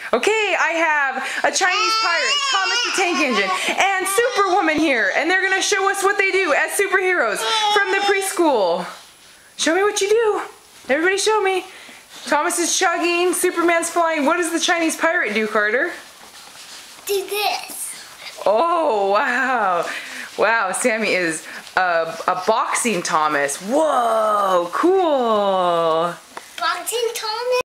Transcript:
Okay, I have a Chinese pirate, Thomas the Tank Engine, and Superwoman here, and they're gonna show us what they do as superheroes from the preschool. Show me what you do. Everybody show me. Thomas is chugging, Superman's flying. What does the Chinese pirate do, Carter? Do this. Oh, wow. Wow, Sammy is a boxing Thomas. Whoa, cool. Boxing Thomas?